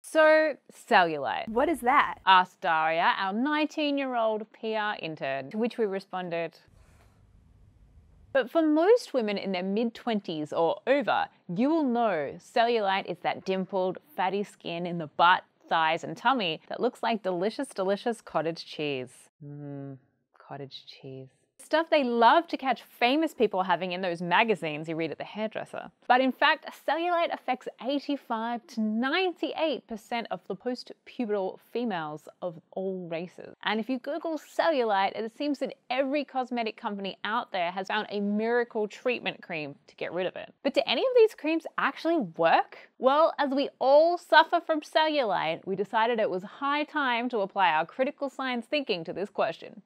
So, cellulite. What is that? Asked Daria, our 19-year-old PR intern, to which we responded, but for most women in their mid-20s or over, you will know cellulite is that dimpled, fatty skin in the butt, thighs, and tummy that looks like delicious, delicious cottage cheese. Cottage cheese. Stuff they love to catch famous people having in those magazines you read at the hairdresser. But in fact, cellulite affects 85 to 98% of the post-pubertal females of all races. And if you Google cellulite, it seems that every cosmetic company out there has found a miracle treatment cream to get rid of it. But do any of these creams actually work? Well, as we all suffer from cellulite, we decided it was high time to apply our critical science thinking to this question.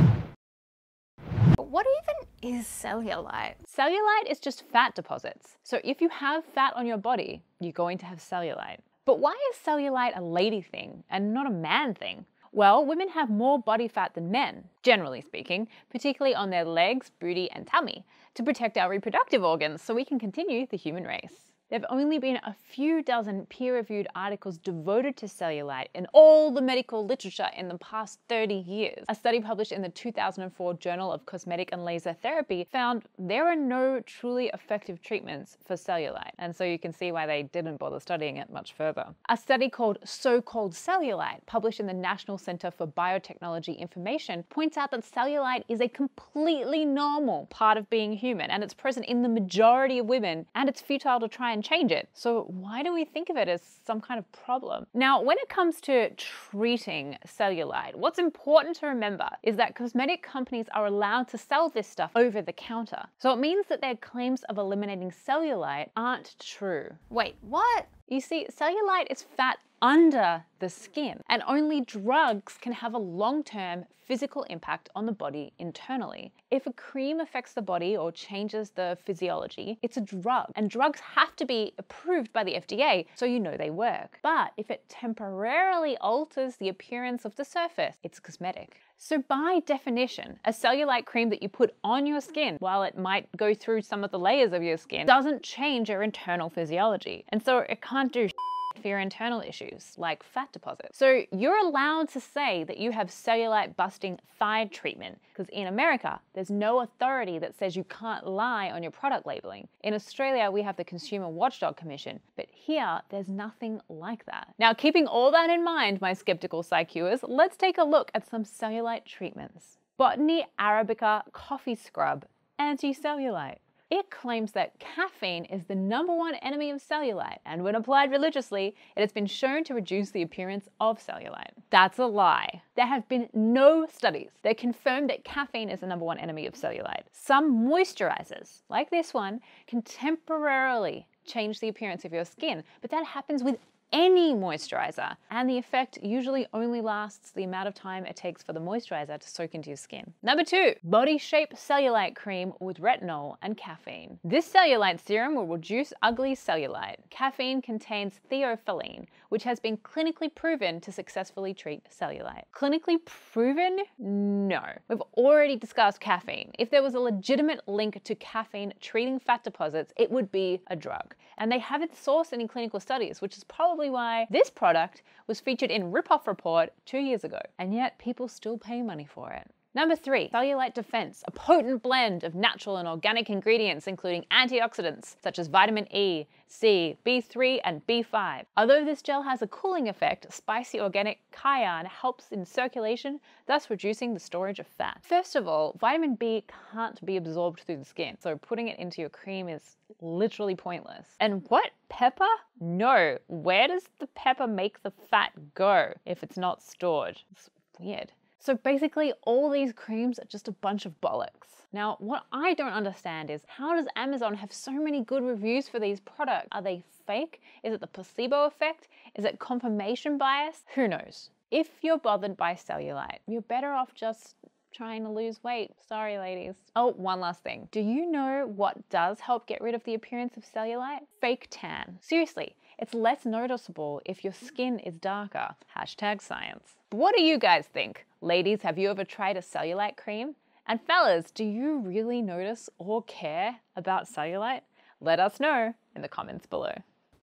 What even is cellulite? Cellulite is just fat deposits. So if you have fat on your body, you're going to have cellulite. But why is cellulite a lady thing and not a man thing? Well, women have more body fat than men, generally speaking, particularly on their legs, booty, and tummy, to protect our reproductive organs so we can continue the human race. There have only been a few dozen peer-reviewed articles devoted to cellulite in all the medical literature in the past 30 years. A study published in the 2004 Journal of Cosmetic and Laser Therapy found there are no truly effective treatments for cellulite, and so you can see why they didn't bother studying it much further. A study called So-Called Cellulite, published in the National Center for Biotechnology Information, points out that cellulite is a completely normal part of being human, and it's present in the majority of women, and it's futile to try and change it. So why do we think of it as some kind of problem? Now, when it comes to treating cellulite, what's important to remember is that cosmetic companies are allowed to sell this stuff over the counter. So it means that their claims of eliminating cellulite aren't true. Wait, what? You see, cellulite is fat under the skin, and only drugs can have a long-term physical impact on the body internally. If a cream affects the body or changes the physiology, it's a drug, and drugs have to be approved by the FDA so you know they work. But if it temporarily alters the appearance of the surface, it's cosmetic. So by definition, a cellulite cream that you put on your skin, while it might go through some of the layers of your skin, doesn't change your internal physiology. And so it can't do for your internal issues like fat deposits. So you're allowed to say that you have cellulite busting thigh treatment because in America, there's no authority that says you can't lie on your product labeling. In Australia, we have the Consumer Watchdog Commission, but here there's nothing like that. Now, keeping all that in mind, my skeptical ScIQers, let's take a look at some cellulite treatments. Botany Arabica Coffee Scrub Anti-Cellulite. It claims that caffeine is the #1 enemy of cellulite, and when applied religiously, it has been shown to reduce the appearance of cellulite. That's a lie. There have been no studies that confirm that caffeine is the #1 enemy of cellulite. Some moisturizers, like this one, can temporarily change the appearance of your skin, but that happens with any moisturizer, and the effect usually only lasts the amount of time it takes for the moisturizer to soak into your skin. Number 2, Body Shape Cellulite Cream with retinol and caffeine. This cellulite serum will reduce ugly cellulite. Caffeine contains theophylline, which has been clinically proven to successfully treat cellulite. Clinically proven? No. We've already discussed caffeine. If there was a legitimate link to caffeine treating fat deposits, it would be a drug. And they haven't sourced any clinical studies, which is probably why this product was featured in Ripoff Report 2 years ago, and yet people still pay money for it. Number 3, Cellulite Defense, a potent blend of natural and organic ingredients, including antioxidants such as vitamin E, C, B3, and B5. Although this gel has a cooling effect, spicy organic cayenne helps in circulation, thus reducing the storage of fat. First of all, vitamin B can't be absorbed through the skin, so putting it into your cream is literally pointless. And what? Pepper? No. Where does the pepper make the fat go if it's not stored? It's weird. So basically all these creams are just a bunch of bollocks. Now, what I don't understand is how does Amazon have so many good reviews for these products? Are they fake? Is it the placebo effect? Is it confirmation bias? Who knows? If you're bothered by cellulite, you're better off just trying to lose weight. Sorry, ladies. Oh, one last thing. Do you know what does help get rid of the appearance of cellulite? Fake tan. Seriously, it's less noticeable if your skin is darker. #science. But what do you guys think? Ladies, have you ever tried a cellulite cream? And fellas, do you really notice or care about cellulite? Let us know in the comments below.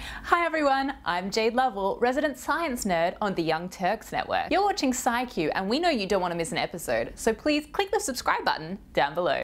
Hi everyone, I'm Jade Lovell, resident science nerd on the Young Turks Network. You're watching ScIQ and we know you don't want to miss an episode, so please click the subscribe button down below.